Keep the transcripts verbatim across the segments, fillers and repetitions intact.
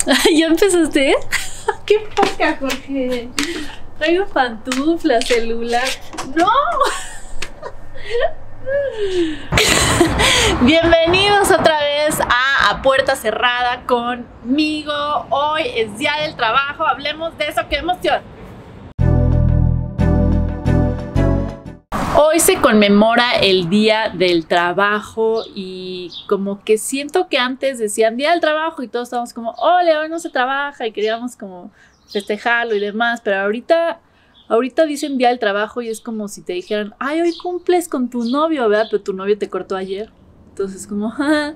¿Ya empezaste? ¡Qué poca, Jorge! Traigo pantuflas, celular. ¡No! Bienvenidos otra vez a, a Puerta Cerrada conmigo. Hoy es Día del Trabajo. Hablemos de eso. ¡Qué emoción! Hoy se conmemora el Día del Trabajo y como que siento que antes decían Día del Trabajo y todos estábamos como, ole, hoy no se trabaja y queríamos como festejarlo y demás, pero ahorita, ahorita dicen Día del Trabajo y es como si te dijeran, ay, hoy cumples con tu novio, ¿verdad? Pero tu novio te cortó ayer. Entonces como,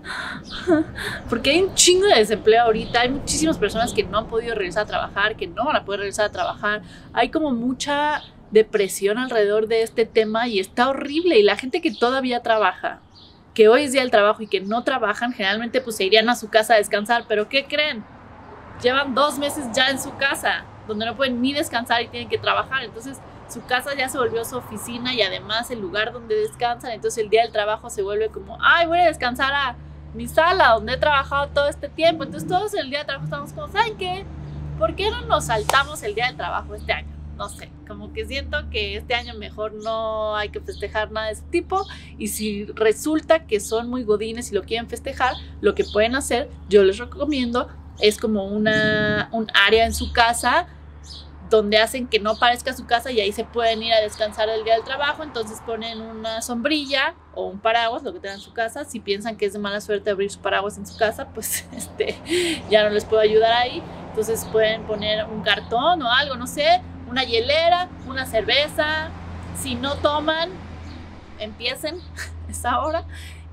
porque hay un chingo de desempleo ahorita, hay muchísimas personas que no han podido regresar a trabajar, que no van a poder regresar a trabajar, hay como mucha depresión alrededor de este tema y está horrible. Y la gente que todavía trabaja, que hoy es Día del Trabajo y que no trabajan, generalmente pues se irían a su casa a descansar, pero ¿qué creen? Llevan dos meses ya en su casa, donde no pueden ni descansar y tienen que trabajar, entonces su casa ya se volvió su oficina y además el lugar donde descansan, entonces el Día del Trabajo se vuelve como, ay, voy a descansar a mi sala donde he trabajado todo este tiempo. Entonces todos en el Día del Trabajo estamos como, ¿saben qué? ¿Por qué no nos saltamos el Día del Trabajo este año? No sé, como que siento que este año mejor no hay que festejar nada de ese tipo, y si resulta que son muy godines y lo quieren festejar, lo que pueden hacer, yo les recomiendo, es como una, un área en su casa donde hacen que no parezca su casa y ahí se pueden ir a descansar el Día del Trabajo. Entonces ponen una sombrilla o un paraguas, lo que tengan en su casa. Si piensan que es de mala suerte abrir su paraguas en su casa, pues este, ya no les puedo ayudar ahí. Entonces pueden poner un cartón o algo, no sé, una hielera, una cerveza. Si no toman, empiecen esa hora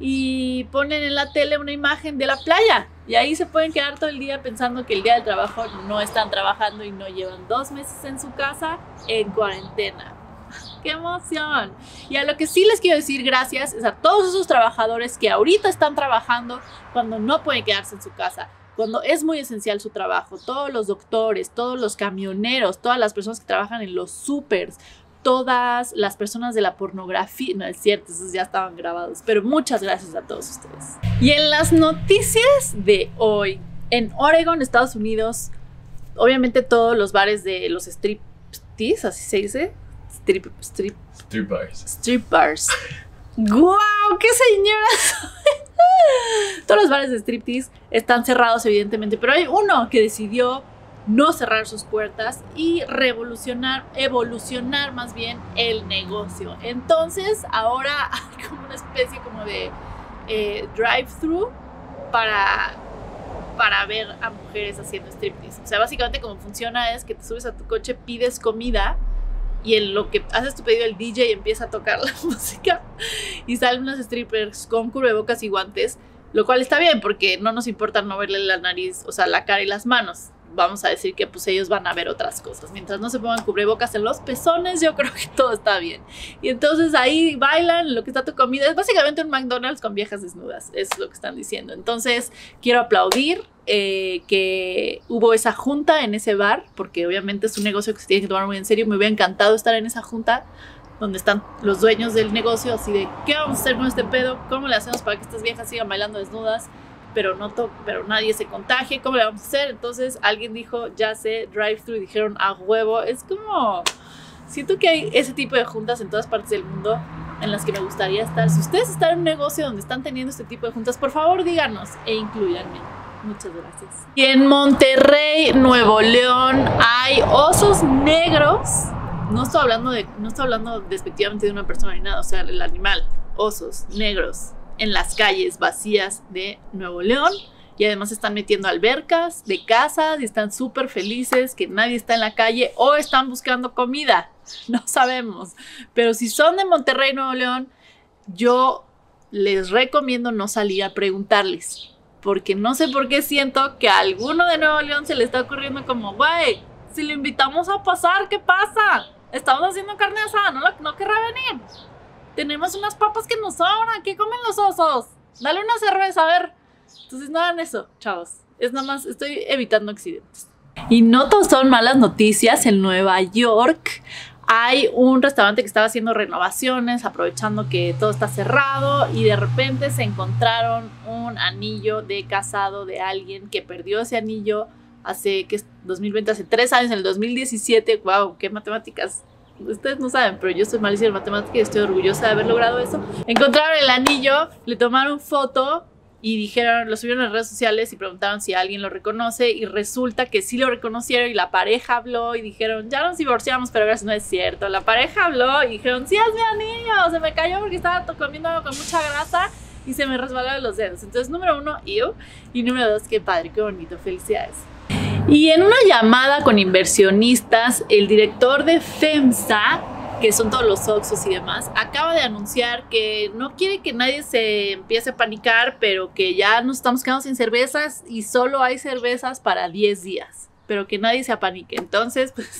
y ponen en la tele una imagen de la playa. Y ahí se pueden quedar todo el día pensando que el Día del Trabajo no están trabajando y no llevan dos meses en su casa en cuarentena. ¡Qué emoción! Y a lo que sí les quiero decir gracias es a todos esos trabajadores que ahorita están trabajando cuando no pueden quedarse en su casa, cuando es muy esencial su trabajo. Todos los doctores, todos los camioneros, todas las personas que trabajan en los súpers, todas las personas de la pornografía, no es cierto, esos ya estaban grabados, pero muchas gracias a todos ustedes. Y en las noticias de hoy, en Oregon, Estados Unidos, obviamente todos los bares de los striptease, así se dice, strip, strip, strip bars. Strip bars. ¡Guau! ¡Qué señoras! Todos los bares de striptease están cerrados, evidentemente, pero hay uno que decidió no cerrar sus puertas y revolucionar, evolucionar más bien el negocio. Entonces ahora hay como una especie como de eh, drive-thru para, para ver a mujeres haciendo striptease. O sea, básicamente como funciona es que te subes a tu coche, pides comida y en lo que haces tu pedido el D J empieza a tocar la música y salen unas strippers con cubrebocas y guantes, lo cual está bien porque no nos importa no verle la nariz, o sea, la cara y las manos. Vamos a decir que pues ellos van a ver otras cosas. Mientras no se pongan cubrebocas en los pezones, yo creo que todo está bien. Y entonces ahí bailan lo que está tu comida. Es básicamente un McDonald's con viejas desnudas. Eso es lo que están diciendo. Entonces quiero aplaudir eh, que hubo esa junta en ese bar, porque obviamente es un negocio que se tiene que tomar muy en serio. Me hubiera encantado estar en esa junta donde están los dueños del negocio, así de ¿qué vamos a hacer con este pedo? ¿Cómo le hacemos para que estas viejas sigan bailando desnudas? Pero, no to pero nadie se contagie, ¿cómo le vamos a hacer? Entonces alguien dijo, ya sé, drive-thru, y dijeron a huevo. Es como, siento que hay ese tipo de juntas en todas partes del mundo en las que me gustaría estar. Si ustedes están en un negocio donde están teniendo este tipo de juntas, por favor díganos e incluyanme. Muchas gracias. Y en Monterrey, Nuevo León, hay osos negros. No estoy hablando de, no estoy hablando despectivamente de una persona ni nada, o sea, el animal, osos negros en las calles vacías de Nuevo León, y además están metiendo albercas de casas y están súper felices que nadie está en la calle o están buscando comida, no sabemos. Pero si son de Monterrey, Nuevo León, yo les recomiendo no salir a preguntarles, porque no sé por qué siento que a alguno de Nuevo León se le está ocurriendo como, güey, si le invitamos a pasar, ¿qué pasa? Estamos haciendo carne asada, no, no querrá venir. Tenemos unas papas que nos sobran. ¿Qué comen los osos? Dale una cerveza, a ver. Entonces no hagan eso, chavos. Es nada más, estoy evitando accidentes. Y no todos son malas noticias. En Nueva York hay un restaurante que estaba haciendo renovaciones, aprovechando que todo está cerrado, y de repente se encontraron un anillo de casado de alguien que perdió ese anillo hace, que es dos mil veinte, hace tres años, en el dos mil diecisiete, wow, qué matemáticas. Ustedes no saben, pero yo soy malísima en matemática y estoy orgullosa de haber logrado eso. Encontraron el anillo, le tomaron foto y dijeron, lo subieron en redes sociales y preguntaron si alguien lo reconoce y resulta que sí lo reconocieron y la pareja habló y dijeron, ya nos divorciamos, pero eso no es cierto. La pareja habló y dijeron, sí, es mi anillo, se me cayó porque estaba comiendo algo con mucha grasa y se me resbalaron los dedos. Entonces, número uno, ew, y número dos, qué padre, qué bonito, felicidades. Y en una llamada con inversionistas, el director de FEMSA, que son todos los Oxxos y demás, acaba de anunciar que no quiere que nadie se empiece a panicar, pero que ya nos estamos quedando sin cervezas y solo hay cervezas para diez días, pero que nadie se apanique. Entonces, pues...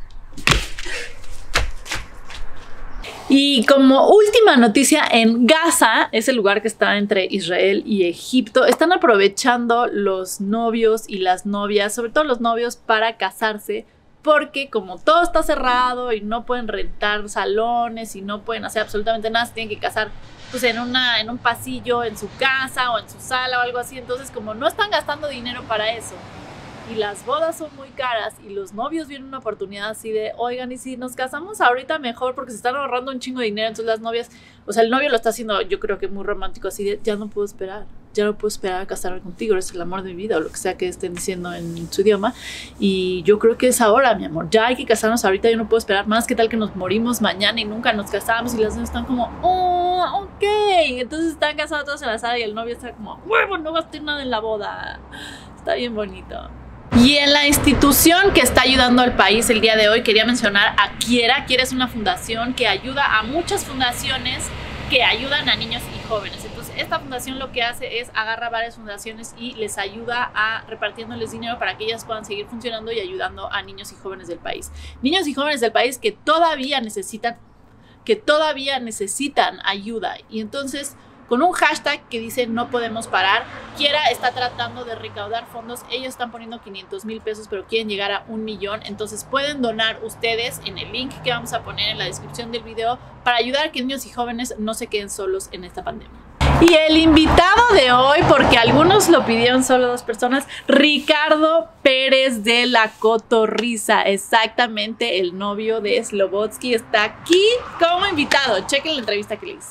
Y como última noticia, en Gaza, es el lugar que está entre Israel y Egipto, están aprovechando los novios y las novias, sobre todo los novios, para casarse, porque como todo está cerrado y no pueden rentar salones y no pueden hacer absolutamente nada, se tienen que casar pues en, una, en un pasillo, en su casa o en su sala o algo así. Entonces, como no están gastando dinero para eso y las bodas son muy caras y los novios vienen una oportunidad así de, oigan, y si nos casamos ahorita mejor porque se están ahorrando un chingo de dinero, entonces las novias, o sea, el novio lo está haciendo, yo creo que muy romántico, así de, ya no puedo esperar, ya no puedo esperar a casarme contigo, eres el amor de mi vida, o lo que sea que estén diciendo en su idioma, y yo creo que es ahora, mi amor, ya hay que casarnos ahorita, yo no puedo esperar más, qué tal que nos morimos mañana y nunca nos casamos, y las novias están como, oh, ok, entonces están casados todos en la sala y el novio está como, huevo, no gasté nada en la boda, está bien bonito. Y en la institución que está ayudando al país el día de hoy, quería mencionar a Quiera. Quiera es una fundación que ayuda a muchas fundaciones que ayudan a niños y jóvenes. Entonces, esta fundación lo que hace es agarrar varias fundaciones y les ayuda a repartiéndoles dinero para que ellas puedan seguir funcionando y ayudando a niños y jóvenes del país. Niños y jóvenes del país que todavía necesitan, que todavía necesitan ayuda. Y entonces, con un hashtag que dice no podemos parar, Quiera está tratando de recaudar fondos. Ellos están poniendo quinientos mil pesos, pero quieren llegar a un millón. Entonces pueden donar ustedes en el link que vamos a poner en la descripción del video para ayudar a que niños y jóvenes no se queden solos en esta pandemia. Y el invitado de hoy, porque algunos lo pidieron solo dos personas, Ricardo Pérez de La Cotorrisa, exactamente el novio de Slobodsky, está aquí como invitado. Chequen la entrevista que le hice.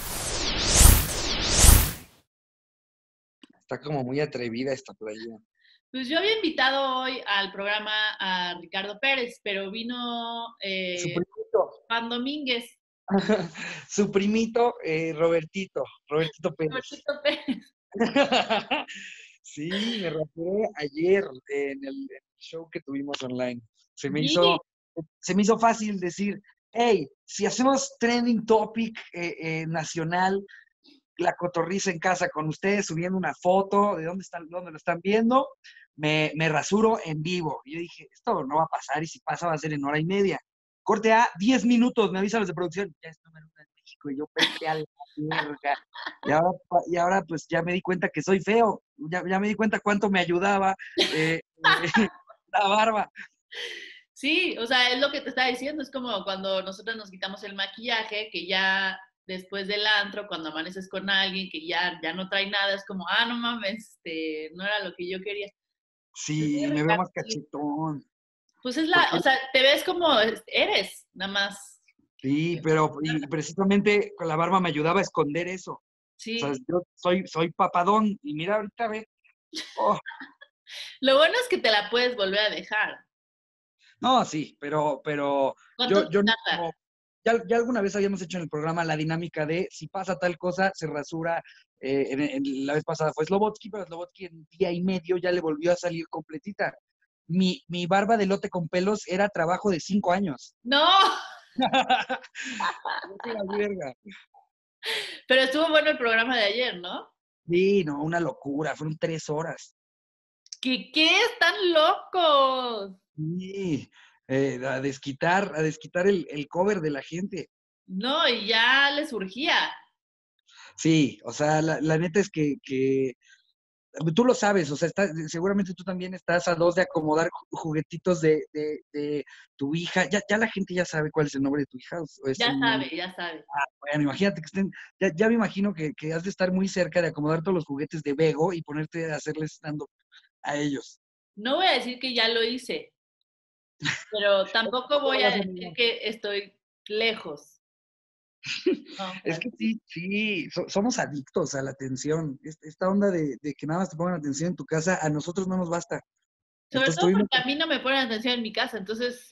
Está como muy atrevida esta playa. Pues yo había invitado hoy al programa a Ricardo Pérez, pero vino eh, Su primito. Juan Domínguez. Su primito, eh, Robertito, Robertito Pérez. Robertito Pérez. Sí, me rasuré ayer en el, en el show que tuvimos online. Se me, Sí. hizo, se me hizo fácil decir, hey, si hacemos trending topic eh, eh, nacional, La Cotorrisa en casa con ustedes, subiendo una foto de dónde están, dónde lo están viendo, me, me rasuro en vivo. Y yo dije, esto no va a pasar, y si pasa va a ser en hora y media. Corte a diez minutos, me avisan los de producción, ya es número uno en México, y yo pensé a la mierda. Y ahora, y ahora pues ya me di cuenta que soy feo, ya, ya me di cuenta cuánto me ayudaba eh, eh, la barba. Sí, o sea, es lo que te estaba diciendo, es como cuando nosotros nos quitamos el maquillaje, que ya después del antro, cuando amaneces con alguien que ya, ya no trae nada, es como, ah, no mames, este, no era lo que yo quería. Sí, me veo más cachetón. Pues es la, Porque, o sea, te ves como eres, nada más. sí, pero y precisamente con la barba me ayudaba a esconder eso. Sí. O sea, yo soy, soy papadón, y mira, ahorita ve. Oh. Lo bueno es que te la puedes volver a dejar. No, sí, pero, pero yo, yo no, ya, ya alguna vez habíamos hecho en el programa la dinámica de si pasa tal cosa, se rasura. Eh, en, en, la vez pasada fue Slobodsky, pero Slobodsky en día y medio ya le volvió a salir completita. Mi, mi barba de lote con pelos era trabajo de cinco años. ¡No! Pero estuvo bueno el programa de ayer, ¿no? Sí, no, una locura, fueron tres horas. ¿Qué, qué? ¡Están locos! Sí, eh, a desquitar, a desquitar el, el cover de la gente. No, y ya les urgía. Sí, o sea, la, la neta es que, que tú lo sabes, o sea, está, seguramente tú también estás a dos de acomodar juguetitos de, de, de tu hija. Ya, ya la gente ya sabe cuál es el nombre de tu hija. ¿O es ya un... sabe, ya sabe. Ah, bueno, imagínate que estén, ya, ya me imagino que, que has de estar muy cerca de acomodar todos los juguetes de Bego y ponerte a hacerles stand-up a ellos. No voy a decir que ya lo hice, pero tampoco ¿Cómo voy lo a vas a decir negar? que estoy lejos. No, Es claro que que sí. sí, sí, so- somos adictos a la atención. Es- Esta onda de, de que nada más te pongan atención en tu casa, a nosotros no nos basta. Sobre Entonces todo tuvimos porque a mí no me ponen atención en mi casa, entonces,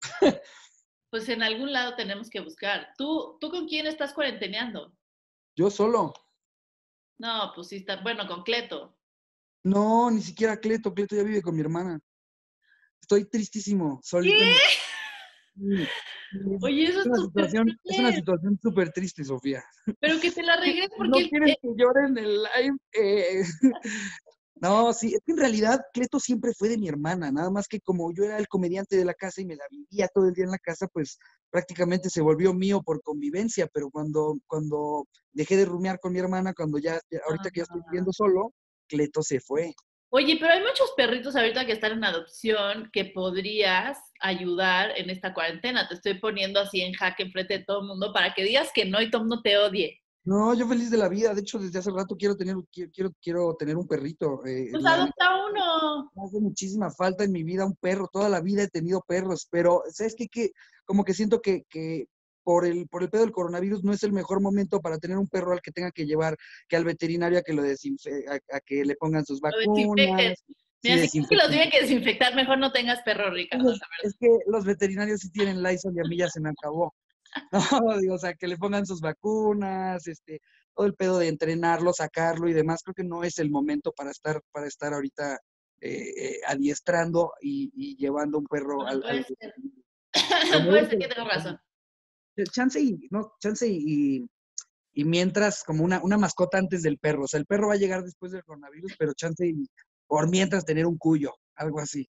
pues en algún lado tenemos que buscar. ¿Tú, tú con quién estás cuarenteneando? yo solo. No, pues sí está, bueno, con Cleto. No, ni siquiera Cleto. Cleto ya vive con mi hermana. Estoy tristísimo, ¿Qué? solito en mi... Sí, sí, Es Oye, eso es es una súper situación, es una bien. situación súper triste, Sofía. Pero que te la Si regreses si porque no él, quieres eh, que llore en el live, eh, no, sí, es que en realidad Cleto siempre fue de mi hermana, nada más que como yo era el comediante de la casa y me la vivía todo el día en la casa, pues prácticamente se volvió mío por convivencia, pero cuando, cuando dejé de rumear con mi hermana, cuando ya, ya- ahorita que ya estoy ah, viviendo solo, Cleto se fue. oye, pero hay muchos perritos ahorita que están en adopción que podrías ayudar en esta cuarentena. Te estoy poniendo así en jaque enfrente de todo el mundo para que digas que no y todo el mundo te odie. No, yo feliz de la vida, de hecho desde hace rato quiero tener, quiero, quiero, quiero tener un perrito, eh, Pues la neta, adopta uno. me hace muchísima falta en mi vida un perro, toda la vida he tenido perros, pero ¿sabes qué? Que como que siento que, que por el, por el pedo del coronavirus no es el mejor momento para tener un perro al que tenga que llevar, que al veterinario a que lo desinfe a, a que le pongan sus Lo desinfecten. vacunas, sí, Mira, si crees que lo desinfecten. tienen que desinfectar, mejor no tengas perro, Ricardo, Entonces, la es verdad. que los veterinarios sí tienen Lysol y a mí ya se me acabó. No, digo, o sea, que le pongan sus vacunas, este, todo el pedo de entrenarlo, sacarlo y demás, creo que no es el momento para estar, para estar ahorita eh, eh, adiestrando y, y llevando un perro Bueno, al, al puede ser. pero me Puede ser urge que la tengo persona. razón. Chance y, no, chance y, y mientras, como una, una mascota antes del perro. O sea, el perro va a llegar después del coronavirus, pero chance y por mientras tener un cuyo, algo así.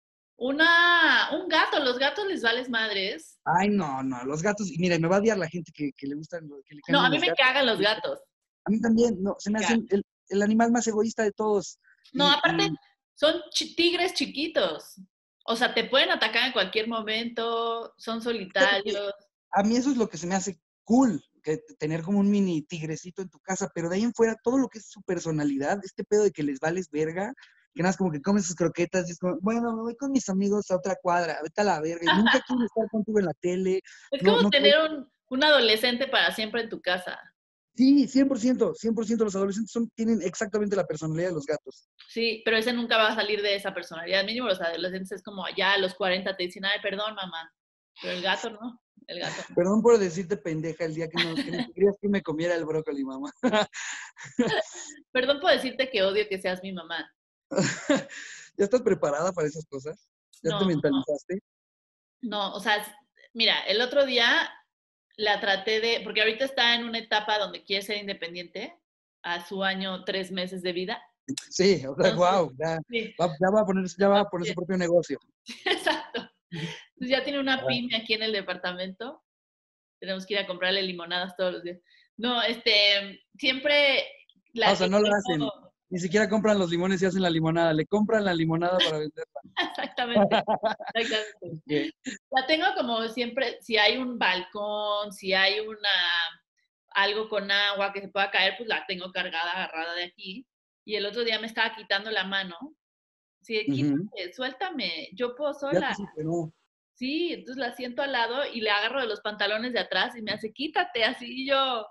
Una, un gato, los gatos les vales madres. Ay, no, no, los gatos, y mire, me va a odiar la gente que, que le gustan, que le caen No, a bien mí los me gatos. cagan los gatos. A mí también, no, se Me me cagan. hacen el, el animal más egoísta de todos. No, Y, aparte y son chi- tigres chiquitos. O sea, te pueden atacar en cualquier momento, son fíjate que solitarios. a mí eso es lo que se me hace cool, que tener como un mini tigrecito en tu casa, pero de ahí en fuera, todo lo que es su personalidad, este pedo de que les vales verga, que nada más como que comen sus croquetas y es como, bueno, me voy con mis amigos a otra cuadra, vete a la verga, y nunca quieren estar contigo en la tele, Es no, como no, tener un, un adolescente para siempre en tu casa. sí, cien por ciento, cien por ciento los adolescentes son, tienen exactamente la personalidad de los gatos. Sí, pero ese nunca va a salir de esa personalidad. Mínimo los adolescentes es como ya a los cuarenta te dicen, ay, perdón, mamá. Pero el gato no, el gato no. Perdón por decirte pendeja el día que no, que no querías que me comiera el brócoli, mamá. Perdón por decirte que odio que seas mi mamá. ¿Ya estás preparada para esas cosas? ¿Ya te No, mentalizaste? no, o sea, mira, el otro día la traté de, porque ahorita está en una etapa donde quiere ser independiente a su año, tres meses de vida. Sí, o sea, Entonces, wow, ya sí, va, ya va a poner, ya va a poner así su es. propio negocio. Exacto. Entonces ya tiene una Ajá. pyme aquí en el departamento. Tenemos que ir a comprarle limonadas todos los días. No, este, siempre Ah, o la sea, no lo tengo, hacen. Ni siquiera compran los limones y hacen la limonada. Le compran la limonada para venderla. exactamente, exactamente. Ok. La tengo como siempre, si hay un balcón, si hay una, algo con agua que se pueda caer, pues la tengo cargada, agarrada de aquí. Y el otro día me estaba quitando la mano. Sí, Ujú. quítate, suéltame, yo puedo Ya te sola. superó. Sí, entonces la siento al lado y le agarro de los pantalones de atrás y me hace, quítate, así y yo.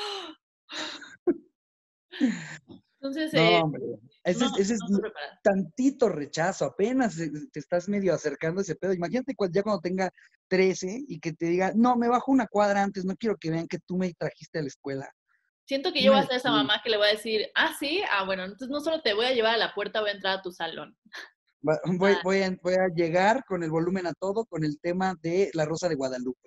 Entonces, No, eh, hombre. Ese no, es, ese es no estoy preparada. tantito rechazo. Apenas eh, te estás medio acercando a ese pedo. Imagínate cuando, ya cuando tenga trece y que te diga, no, me bajo una cuadra antes. No quiero que vean que tú me trajiste a la escuela. Siento que yo voy a Dime. ser esa mamá que le voy a decir, ah, sí, ah, bueno, entonces no solo te voy a llevar a la puerta, voy a entrar a tu salón. Va- Voy, Ah, voy a, voy a llegar con el volumen a todo con el tema de La Rosa de Guadalupe.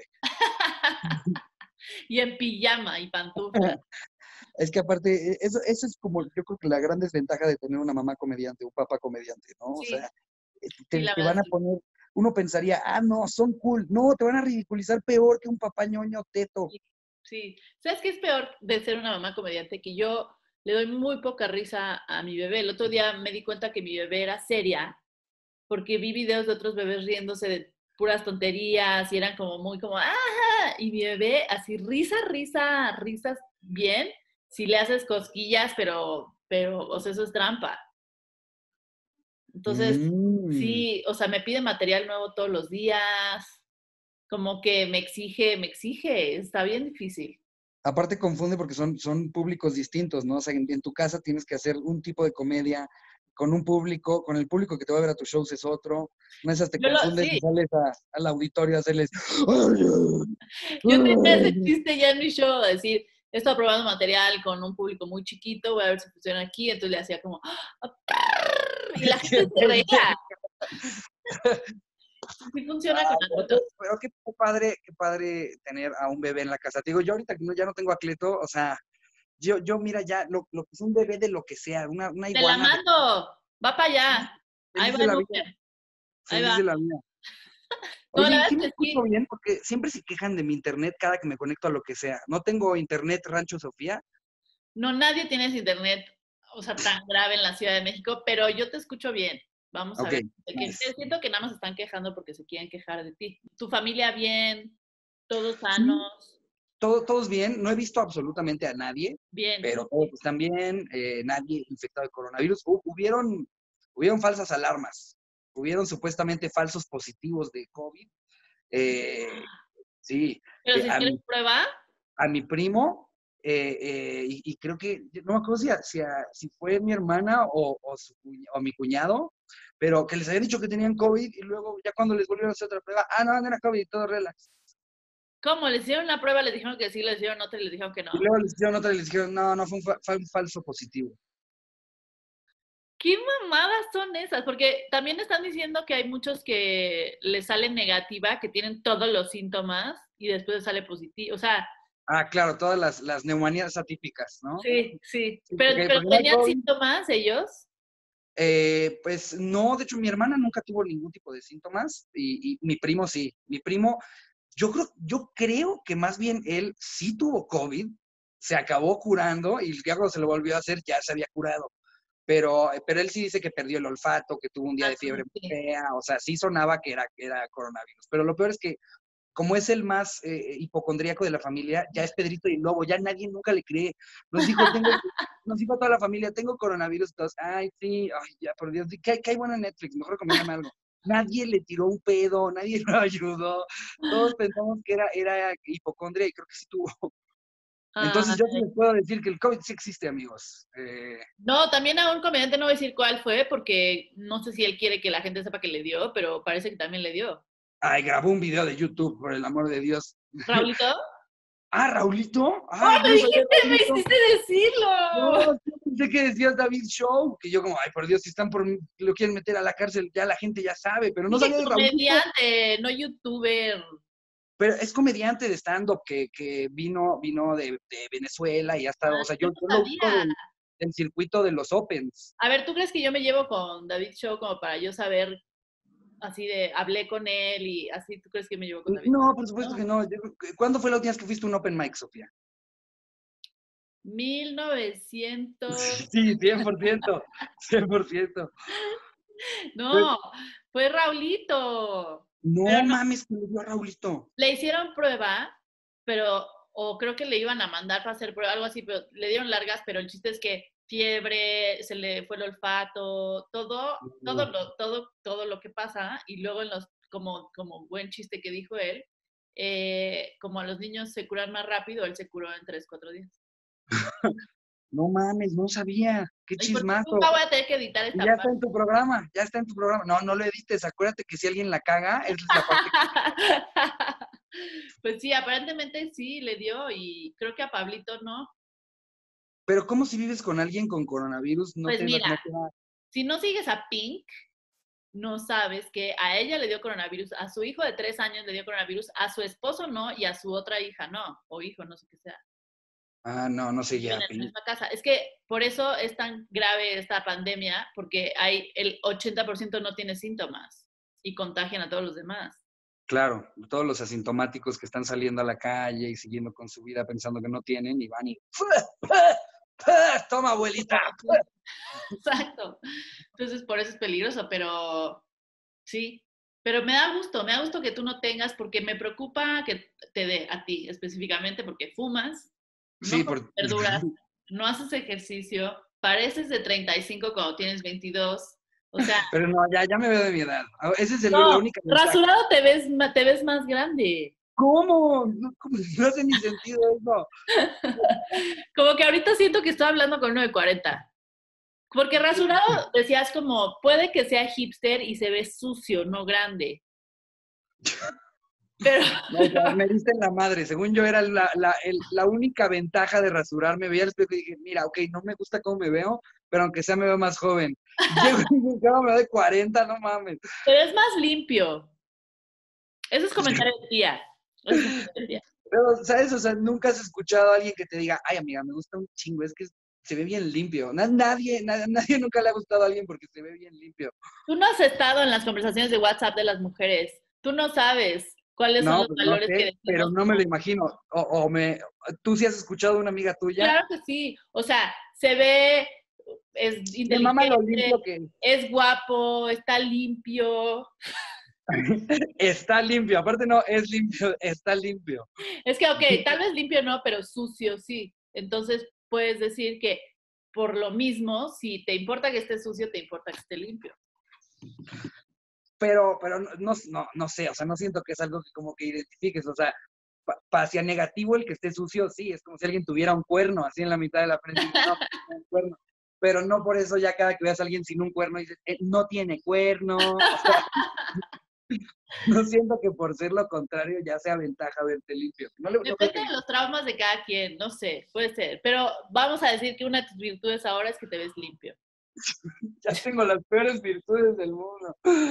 y en pijama y pantufla. Es que aparte, e- eso, eso es como, yo creo que la gran desventaja de tener una mamá comediante, un papá comediante, ¿no? O sea, Sí, eh, sí, te, la te verdad van a sí. poner, uno pensaría, ah, no, son cool. No, te van a ridiculizar peor que un papá ñoño teto. Sí, sí. ¿Sabes qué es peor de ser una mamá comediante? Que yo le doy muy poca risa a mi bebé. El otro día me di cuenta que mi bebé era seria porque vi videos de otros bebés riéndose de puras tonterías y eran como muy como, ¡ajá! Y mi bebé así, risa, risa, risas bien, si le haces cosquillas, pero, pero, o sea, eso es trampa. Entonces, Mm. sí, o sea, me pide material nuevo todos los días, como que me exige, me exige, está bien difícil. Aparte confunde porque son, son públicos distintos, ¿no? O sea, en, en tu casa tienes que hacer un tipo de comedia con un público, con el público que te va a ver a tus shows es otro. No esas te Yo lo, confundes y sí, sales a- al auditorio a hacerles. yo tenía ese chiste ya en mi show, de decir, he estado probando material con un público muy chiquito, voy a ver si funciona aquí, entonces le hacía como, ¡ah! Y la Es que, gente se reía. Sí funciona con las pero, otras. pero qué padre, qué padre tener a un bebé en la casa. Te digo, yo ahorita que no, ya no tengo a Cleto, o sea, yo, yo mira ya lo, lo que es un bebé de lo que sea, una, una Te la iguana de mando, va para allá. Ahí feliz va de el la vida, Uber, ahí feliz va. de la vida. No, Oye, la ¿y verdad sí es me que escucho sí. bien? Porque siempre se quejan de mi internet cada que me conecto a lo que sea. No tengo internet Rancho Sofía. No, nadie tiene ese internet, o sea, tan grave en la Ciudad de México, pero yo te escucho bien. Vamos a Ok, ver. De que, nice. siento que nada más están quejando porque se quieren quejar de ti. Tu familia bien, todos Sí, sanos, todo, todos bien. No he visto absolutamente a nadie, bien, pero sí, todos sí. están bien. Eh, nadie infectado de coronavirus. Hu- hubieron, hubieron falsas alarmas. Hubieron supuestamente falsos positivos de COVID. Eh, sí, Pero eh, si a quieres mi, prueba, a mi primo, eh, eh, y, y creo que, no me acuerdo si, a- si, a- si fue mi hermana o, o, su cuña- o mi cuñado, pero que les había dicho que tenían COVID y luego ya cuando les volvieron a hacer otra prueba, ah, no, no era COVID, todo relax. ¿cómo? ¿Les hicieron la prueba? ¿Les dijeron que sí? ¿Les dieron otra y les dijeron que Y no? luego les hicieron otra y les dijeron, no, no, fue un, fa- fue un falso positivo. ¿Qué mamadas son esas? Porque también están diciendo que hay muchos que les salen negativa, que tienen todos los síntomas y después les sale positivo. O sea, Ah, claro, todas las, las neumonías atípicas, ¿no? sí, sí. Sí, Pero, porque, pero porque no hay tenían COVID. síntomas ellos. Eh, pues no, de hecho mi hermana nunca tuvo ningún tipo de síntomas y, y mi primo sí. Mi primo, yo creo, yo creo que más bien él sí tuvo COVID, se acabó curando y ya cuando se lo volvió a hacer ya se había curado. Pero, pero él sí dice que perdió el olfato, que tuvo un día Ah, de fiebre muy sí. fea, o sea, sí sonaba que era, que era coronavirus. Pero lo peor es que como es el más eh, hipocondríaco de la familia, ya es Pedrito y el Lobo, ya nadie nunca le cree. Nos dijo, tengo, nos dijo a toda la familia, tengo coronavirus, todos, ay, sí, ay, ya, por Dios, ¿qué, qué hay bueno en Netflix? Mejor recomiéndame algo. Nadie le tiró un pedo, nadie lo ayudó, todos pensamos que era, era hipocondria y creo que sí tuvo. Entonces yo sí Ay, les puedo decir que el COVID sí existe, amigos. Eh, no, también a un comediante no voy a decir cuál fue, porque no sé si él quiere que la gente sepa que le dio, pero parece que también le dio. ay, grabó un video de YouTube, por el amor de Dios. ¿Raulito? Ah, Raulito, ¡Oh, ay, yo me no sabía dijiste, me Raulito. hiciste decirlo! No, yo pensé que decías David Show, que yo como, ay, por Dios, si están por, lo quieren meter a la cárcel, ya la gente ya sabe, pero no Dije sabía de Raulito. comediante, no youtuber. Pero es comediante de stand-up que, que vino, vino de, de Venezuela y ha estado, Ah, o sea, yo yo, no yo lo ubico sabía. del, del circuito de los Opens. A ver, ¿tú crees que yo me llevo con David Show como para yo saber así de, hablé con él y así, ¿tú crees que me llevo con David? No, por supuesto No. que no. Yo- ¿Cuándo fue la última vez que fuiste a un Open Mic, Sofía? mil novecientos, Sí, cien por ciento, cien por ciento. Pues, no, fue Raulito. Pero no no, mames, que le dio a Raulito. le hicieron prueba, pero, o creo que le iban a mandar para hacer prueba, algo así, pero le dieron largas, pero el chiste es que fiebre, se le fue el olfato, todo, todo lo, todo, todo lo que pasa, y luego en los, como, como buen chiste que dijo él, eh, como a los niños se curan más rápido, él se curó en tres, cuatro días. No mames, no sabía. Qué ¿Y por qué chismazo. nunca voy a tener que editar Y esta ya está en parte? tu programa, ya está en tu programa. No, no lo edites. Acuérdate que si alguien la caga, esa es la parte que... Pues sí, aparentemente sí le dio y creo que a Pablito no. Pero ¿cómo si vives con alguien con coronavirus no Pues te, no mira, te da... si no sigues a Pink, no sabes que a ella le dio coronavirus, a su hijo de tres años le dio coronavirus, a su esposo no y a su otra hija no, o hijo, no sé qué sea. Ah, no, no sé Viven ya, en la Pin. misma casa. Es que por eso es tan grave esta pandemia, porque hay el ochenta por ciento no tiene síntomas y contagian a todos los demás. Claro, todos los asintomáticos que están saliendo a la calle y siguiendo con su vida pensando que no tienen y van y... Toma, abuelita. Exacto. Entonces, por eso es peligroso, pero sí. Pero me da gusto, me da gusto que tú no tengas, porque me preocupa que te dé a ti específicamente, porque fumas, no Sí, comes por... verduras, no haces ejercicio, pareces de treinta y cinco cuando tienes veintidós, O sea, Pero no, ya, ya me veo de mi edad. A- Esa es el- la no, única ventaja. rasurado te ves, ma- te ves más grande. ¿Cómo? No, ¿cómo? No hace ni sentido eso. Como que ahorita siento que estoy hablando con uno de cuarenta. Porque rasurado decías como, puede que sea hipster y se ve sucio, no grande. Pero, No, o sea, me diste en la madre. Según yo era la, la, el- la única ventaja de rasurarme. Veía al espejo y dije, mira, ok, no me gusta cómo me veo, pero aunque sea me veo más joven. Llego y digo, "Claro, me veo de cuarenta, no mames". pero es más limpio. Eso es comentario de tía. Eso es comentario de tía. Pero, ¿sabes? O sea, nunca has escuchado a alguien que te diga, ay, amiga, me gusta un chingo, es que se ve bien limpio. Na- nadie, na- nadie nunca le ha gustado a alguien porque se ve bien limpio. Tú no has estado en las conversaciones de WhatsApp de las mujeres. Tú no sabes cuáles son No, los pues no valores que sé, pero decimos. no me lo imagino. O, o me, tú sí has escuchado de una amiga tuya, Claro que sí. O sea, se ve, es me mama lo limpio inteligente, que es guapo, está limpio. está limpio. Aparte no, es limpio, está limpio. Es que, ok, tal vez limpio no, pero sucio sí. Entonces puedes decir que por lo mismo, si te importa que esté sucio, te importa que esté limpio. Pero, pero no, no, no, no sé, o sea, no siento que es algo que como que identifiques, o sea, pa- pa- hacia negativo el que esté sucio, sí, es como si alguien tuviera un cuerno así en la mitad de la frente y dices, no, pues, tiene un cuerno. Pero no por eso ya cada que veas a alguien sin un cuerno dices, "Eh, no tiene cuerno". O sea, no siento que por ser lo contrario ya sea ventaja verte limpio. No, le- no creo Depende que de los traumas de cada quien, no sé, puede ser. Pero vamos a decir que una de tus virtudes ahora es que te ves limpio. ya tengo las peores virtudes del mundo.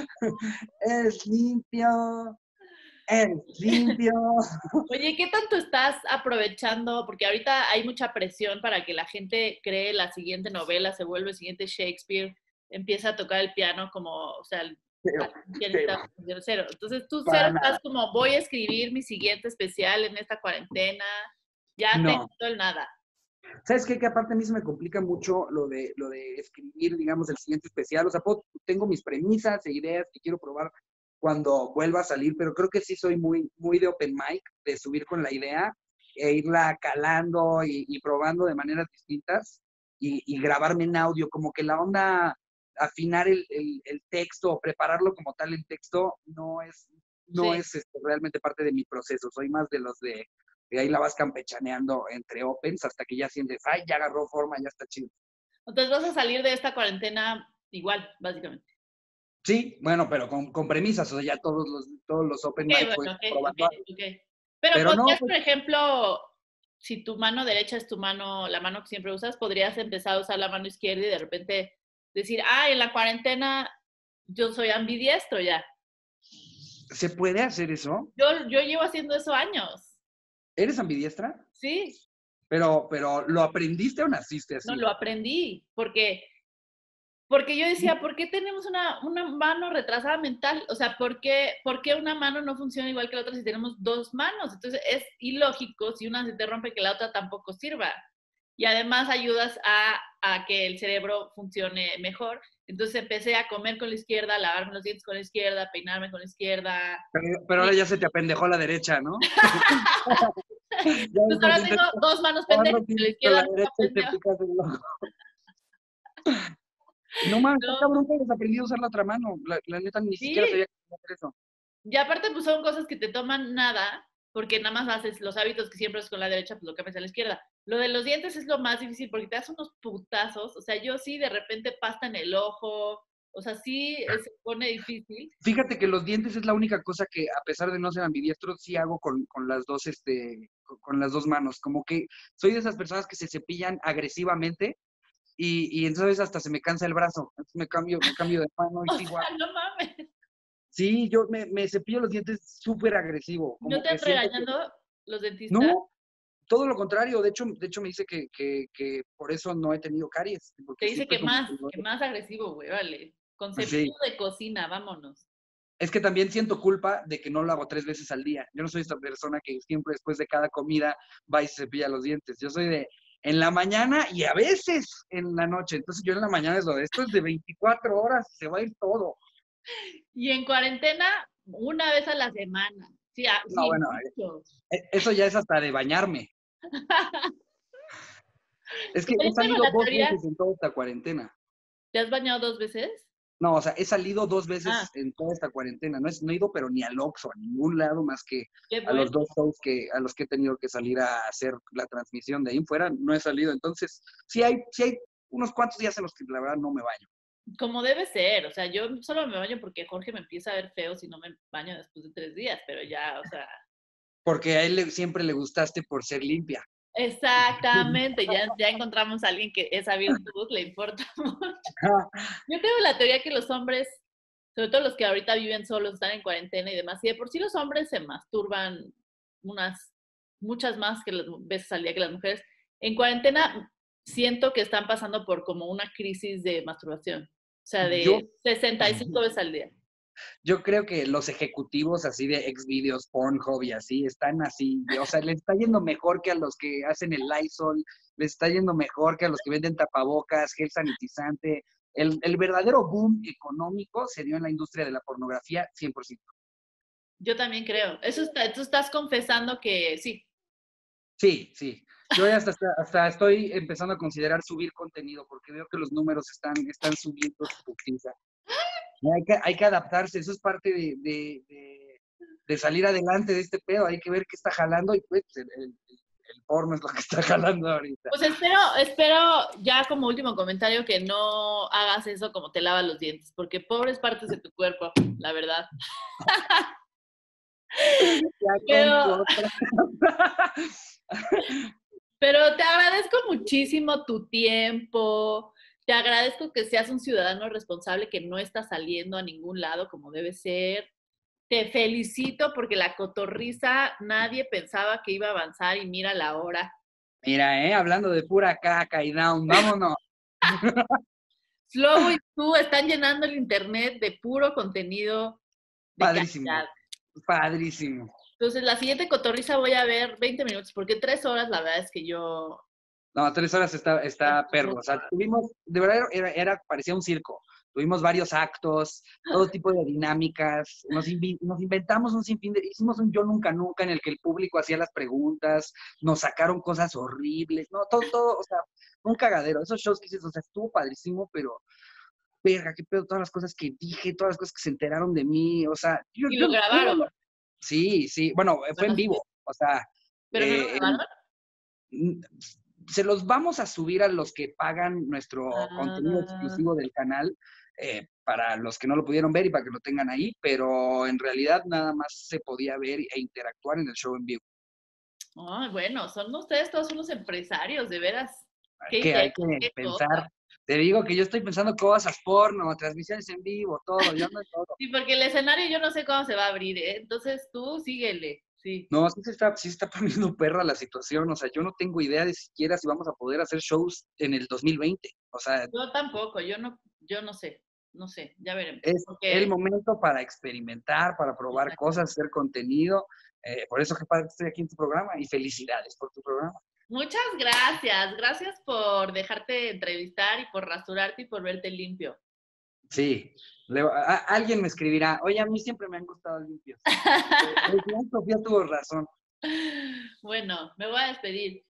Es limpio, es limpio. Oye, ¿qué tanto estás aprovechando? Porque ahorita hay mucha presión para que la gente cree la siguiente novela, se vuelve el siguiente Shakespeare, empieza a tocar el piano como, o sea, el- Cero, un cero, pianista de cero. Entonces tú cero para estás nada. como, voy a escribir mi siguiente especial en esta cuarentena, ya tengo No. todo el nada. ¿Sabes qué? Que aparte a mí se me complica mucho lo de, lo de escribir, digamos, el siguiente especial. O sea, puedo- tengo mis premisas e ideas que quiero probar cuando vuelva a salir, pero creo que sí soy muy, muy de open mic, de subir con la idea e irla calando y, y probando de maneras distintas y, y grabarme en audio, como que la onda, afinar el, el, el texto o prepararlo como tal el texto no es, no Sí. es este, realmente parte de mi proceso. Soy más de los de y ahí la vas campechaneando entre opens hasta que ya sientes, ay, ya agarró forma, ya está chido. Entonces vas a salir de esta cuarentena igual, básicamente. Sí, bueno, pero con, con premisas, o sea, ya todos los, todos los Ok, open mics voy bueno, ok, ok, probando algo. ok. Pero Pero no, podrías, pues por ejemplo, si tu mano derecha es tu mano, la mano que siempre usas, podrías empezar a usar la mano izquierda y de repente decir, ah, en la cuarentena yo soy ambidiestro ya. ¿se puede hacer eso? Yo, yo llevo haciendo eso años, ¿Eres ambidiestra? ¿sí? Pero, pero ¿lo aprendiste o naciste No, así? lo aprendí, porque Porque yo decía, ¿por qué tenemos una, una mano retrasada mental? O sea, ¿por qué, ¿por qué una mano no funciona igual que la otra si tenemos dos manos? Entonces es ilógico si una se te rompe que la otra tampoco sirva. Y además ayudas a, a que el cerebro funcione mejor. Entonces empecé a comer con la izquierda, a lavarme los dientes con la izquierda, peinarme con la izquierda. Pero, pero ahora Y ya se te apendejó la derecha, ¿no? Ya pues después ahora tengo intentas dos manos lavar pendejas, los la dientes con izquierda la no está derecha y te pendeja. picas el ojo. No mames, está No, cabrón que hayas aprendido a usar la otra mano. La, la neta ni siquiera sí, sabía que podía hacer eso. y aparte, pues son cosas que te toman nada, porque nada más haces los hábitos que siempre haces con la derecha, pues lo cambias a la izquierda. Lo de los dientes es lo más difícil porque te das unos putazos. O sea, yo sí de repente pasta en el ojo. O sea, sí eh, se pone difícil. Fíjate que los dientes es la única cosa que, a pesar de no ser ambidiestro, sí hago con, con las dos, este, con, con las dos manos. Como que soy de esas personas que se cepillan agresivamente y, y entonces hasta se me cansa el brazo. Entonces me cambio, me cambio de mano y O sigo. sea, no mames. Sí, yo me, me cepillo los dientes súper agresivo. ¿No Como te que han siento que. regañando los dentistas? No, todo lo contrario. De hecho, de hecho me dice que, que, que por eso no he tenido caries. Te Porque dice siempre que como más, que no- que más agresivo, güey, vale. Con Sí. cepillo de cocina, vámonos. Es que también siento culpa de que no lo hago tres veces al día. Yo no soy esta persona que siempre después de cada comida va y se cepilla los dientes. Yo soy de en la mañana y a veces en la noche. Entonces yo en la mañana es lo de esto es de veinticuatro horas, se va a ir todo. Y en cuarentena, una vez a la semana. Sí, ah, No, sí, bueno, mucho. eh, eso ya es hasta de bañarme. Es que Pero he yo tengo salido la dos teoría, veces en toda esta cuarentena. ¿te has bañado dos veces? No, o sea, he salido dos Ah, veces en toda esta cuarentena. No, es, no he ido, pero ni al Oxxo, a ningún lado más que qué a bueno. los dos shows que, a los que he tenido que salir a hacer la transmisión. De ahí en fuera no he salido. Entonces, sí hay, sí hay unos cuantos días en los que la verdad no me baño. Como debe ser, o sea, yo solo me baño porque Jorge me empieza a ver feo si no me baño después de tres días, pero ya, o sea, Porque a él le- siempre le gustaste por ser limpia. exactamente, ya, ya encontramos a alguien que esa virtud le importa mucho. Yo tengo la teoría que los hombres, sobre todo los que ahorita viven solos, están en cuarentena y demás, y de por sí los hombres se masturban unas, muchas más que las veces al día que las mujeres, en cuarentena siento que están pasando por como una crisis de masturbación, o sea, Yo, de sesenta y cinco veces al día. yo creo que los ejecutivos así de Xvideos, Pornhub y así, están así, o sea, les está yendo mejor que a los que hacen el Lysol, les está yendo mejor que a los que venden tapabocas, gel sanitizante. El, el verdadero boom económico se dio en la industria de la pornografía, cien por ciento. Yo también creo. Eso está, tú estás confesando que sí. Sí, sí. Yo ya hasta, hasta estoy empezando a considerar subir contenido porque veo que los números están, están subiendo su putiza. Hay que, hay que adaptarse, eso es parte de, de, de, de salir adelante de este pedo, hay que ver qué está jalando y pues el, el, el porno es lo que está jalando ahorita. Pues espero, espero ya como último comentario que no hagas eso como te lavas los dientes, porque pobres partes de tu cuerpo, la verdad. Ya con Pero, otra. pero te agradezco muchísimo tu tiempo, te agradezco que seas un ciudadano responsable que no está saliendo a ningún lado como debe ser. Te felicito porque la cotorriza nadie pensaba que iba a avanzar y mira la hora. Mira, eh, hablando de pura caca y down, vámonos. Slobo y tú están llenando el internet de puro contenido de Padrísimo, calidad. padrísimo. Entonces, la siguiente cotorriza voy a ver veinte minutos, porque tres horas la verdad es que yo... No, tres horas está, está perro. O sea, tuvimos, de verdad, era, era, parecía un circo. Tuvimos varios actos, todo tipo de dinámicas. Nos, invi nos inventamos un sinfín de. Hicimos un Yo Nunca Nunca en el que el público hacía las preguntas, nos sacaron cosas horribles. No, todo, todo, o sea, un cagadero. Esos shows que dices, o sea, estuvo padrísimo, pero. Verga, qué pedo, todas las cosas que dije, todas las cosas que se enteraron de mí. O sea, yo, Y yo, lo uno, grabaron. no- sí, sí. Bueno, fue Bueno, en sí, vivo. O sea, pero no lo eh, grabaron. se los vamos a subir a los que pagan nuestro contenido Ah, exclusivo del canal, eh, para los que no lo pudieron ver y para que lo tengan ahí, pero en realidad nada más se podía ver e interactuar en el show en vivo. ay, bueno, son ustedes todos unos empresarios, de veras. Hay Qué que, hay idea, que qué cosa. pensar. Te digo que yo estoy pensando cosas, porno, transmisiones en vivo, todo, yo ando en todo. Sí, porque el escenario yo no sé cómo se va a abrir, ¿eh? Entonces tú síguele, sí. No, sí se está, sí se está poniendo perra la situación, o sea, yo no tengo idea de siquiera si vamos a poder hacer shows en el dos mil veinte, o sea, Yo tampoco, yo no, yo no sé, no sé, ya veremos. es el Porque, momento para experimentar, para probar exacto. cosas, hacer contenido. Eh, por eso que padre que estoy aquí en tu programa y felicidades por tu programa. Muchas gracias, gracias por dejarte entrevistar y por rasurarte y por verte limpio. Sí, le, a, alguien me escribirá, oye, a mí siempre me han gustado limpios. Eh, Sofía tuvo razón. Bueno, me voy a despedir.